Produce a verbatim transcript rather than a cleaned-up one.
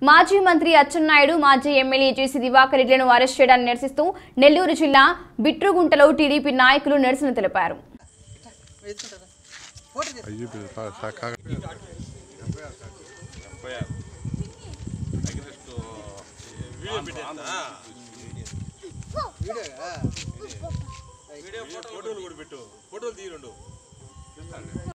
మాజీ మంత్రి అచ్చెన్నాయుడు మాజీ ఎమ్మెల్యే జేసీ దివాకర్ రెడ్డిలను అరెస్ట్ చేయడాన్ని నిరసిస్తూ నెల్లూరు జిల్లా బిట్రుగుంటలో టీడీపీ నాయకులు నిరసన తెలిపారు.